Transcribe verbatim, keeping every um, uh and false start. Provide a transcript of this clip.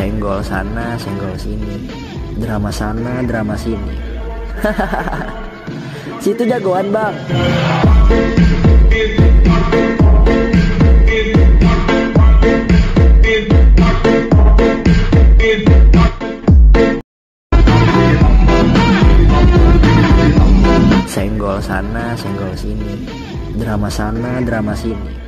Senggol sana, senggol sini, drama sana, drama sini. Situ jagoan bang. Senggol sana, senggol sini, drama sana, drama sini.